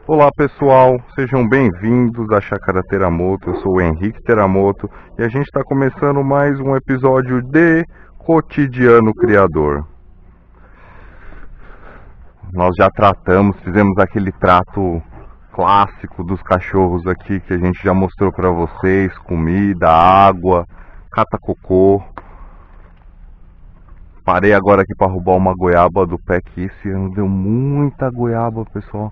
Olá pessoal, sejam bem-vindos à Chácara Teramoto. Eu sou o Henrique Teramoto e a gente está começando mais um episódio de Cotidiano Criador. Nós já fizemos aquele trato clássico dos cachorros aqui que a gente já mostrou para vocês: comida, água, cata-cocô. Parei agora aqui para roubar uma goiaba do pé, que esse ano deu muita goiaba, pessoal.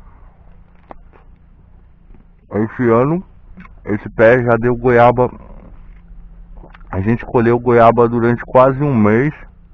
Esse ano, esse pé já deu goiaba. A gente colheu goiaba durante quase um mês.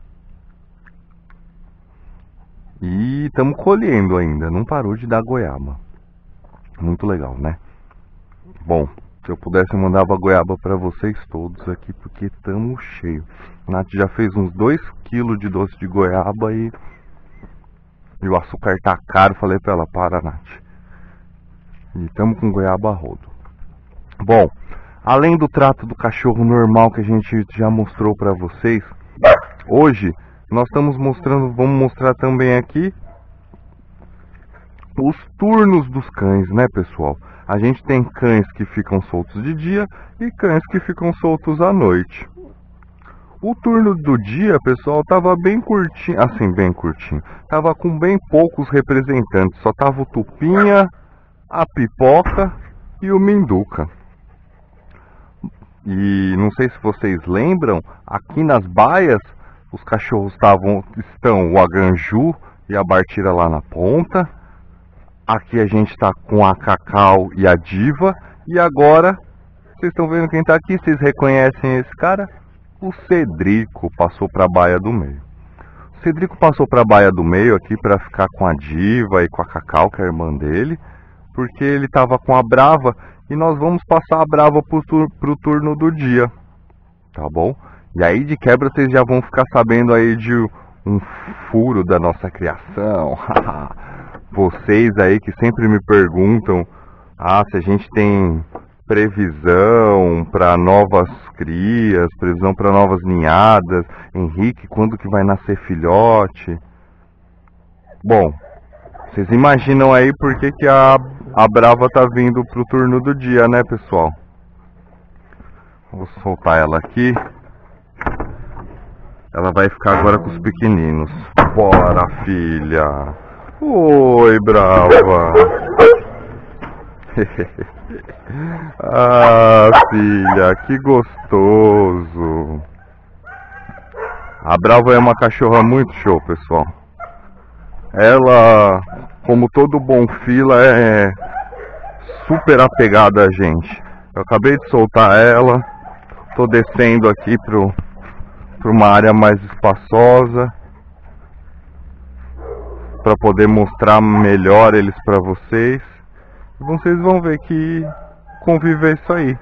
E estamos colhendo ainda, não parou de dar goiaba. Muito legal, né? Bom, se eu pudesse eu mandava goiaba para vocês todos aqui, porque estamos cheio. Nath já fez uns 2 kg de doce de goiaba e o açúcar tá caro. Falei pra ela: para, Nath. E estamos com goiaba a rodo. Bom, além do trato do cachorro normal que a gente já mostrou para vocês, hoje nós vamos mostrar também aqui os turnos dos cães, né, pessoal? A gente tem cães que ficam soltos de dia e cães que ficam soltos à noite. O turno do dia, pessoal, tava bem curtinho, tava com bem poucos representantes, só tava o Tupinha, a Pipoca e o Minduca. E não sei se vocês lembram, aqui nas baias os cachorros estão o Aganju e a Bartira lá na ponta. Aqui a gente está com a Cacau e a Diva. E agora, vocês estão vendo quem está aqui? Vocês reconhecem esse cara? O Cedrico passou para a baia do meio. O Cedrico passou para a baia do meio aqui para ficar com a Diva e com a Cacau, que é a irmã dele, porque ele estava com a Brava e nós vamos passar a Brava pro turno do dia, tá bom? E aí de quebra vocês já vão ficar sabendo aí de um furo da nossa criação. Vocês aí que sempre me perguntam se a gente tem previsão para novas crias, previsão para novas ninhadas. Henrique, quando que vai nascer filhote? Bom, vocês imaginam aí por que a Brava tá vindo pro turno do dia, né, pessoal? Vou soltar ela aqui. Ela vai ficar agora com os pequeninos. Bora, filha. Oi, Brava. Filha, que gostoso. A Brava é uma cachorra muito show, pessoal. Ela, como todo bom fila, é super apegada a gente. Eu acabei de soltar ela, tô descendo aqui para uma área mais espaçosa para poder mostrar melhor eles para vocês. E vocês vão ver que conviver isso aí.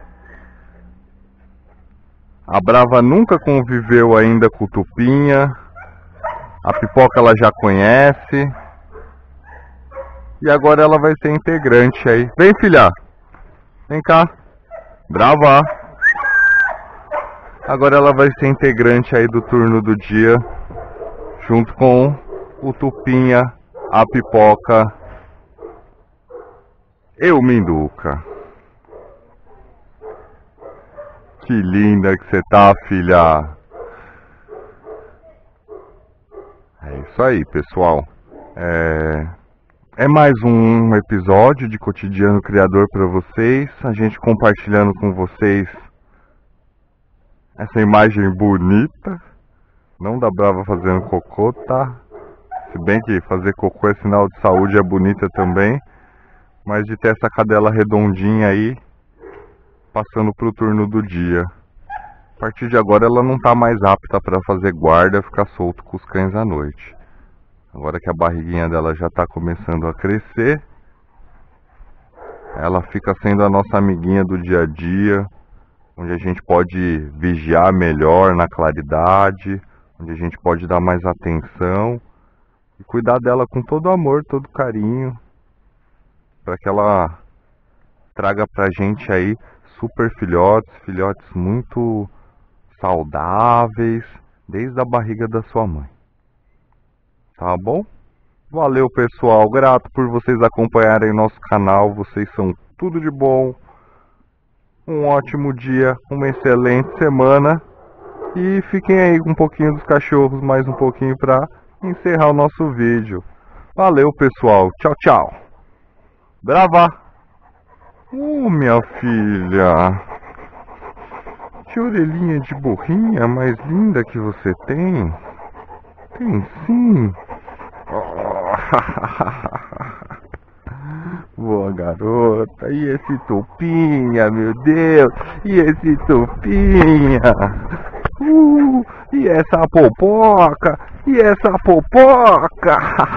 A Brava nunca conviveu ainda com o Tupinha. A Pipoca ela já conhece. E agora ela vai ser integrante aí. Vem, filha. Vem cá. Brava. Agora ela vai ser integrante aí do turno do dia, junto com o Tupinha, a Pipoca e o Minduca. Que linda que você tá, filha. É isso aí, pessoal. É mais um episódio de Cotidiano Criador para vocês. A gente compartilhando com vocês essa imagem bonita. Não da Brava fazendo cocô, tá? Se bem que fazer cocô é sinal de saúde, é bonita também. Mas de ter essa cadela redondinha aí, passando pro turno do dia. A partir de agora ela não tá mais apta para fazer guarda, ficar solto com os cães à noite. Agora que a barriguinha dela já tá começando a crescer, ela fica sendo a nossa amiguinha do dia a dia, onde a gente pode vigiar melhor na claridade, onde a gente pode dar mais atenção e cuidar dela com todo amor, todo carinho, para que ela traga pra gente aí super filhotes muito saudáveis, desde a barriga da sua mãe. Tá bom? Valeu, pessoal. Grato por vocês acompanharem nosso canal. Vocês são tudo de bom. Um ótimo dia, uma excelente semana. E fiquem aí com um pouquinho dos cachorros, mais um pouquinho para encerrar o nosso vídeo. Valeu, pessoal. Tchau, tchau. Brava! Minha filha. Que orelhinha de burrinha mais linda que você tem. Tem sim. Boa, garota. E esse tupinha, meu Deus. E esse tupinha. E essa popoca. E essa popoca.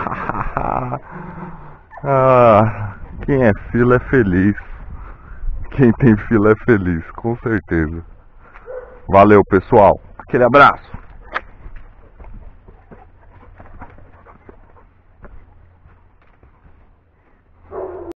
Quem é fila é feliz. Quem tem fila é feliz, com certeza. Valeu, pessoal. Aquele abraço.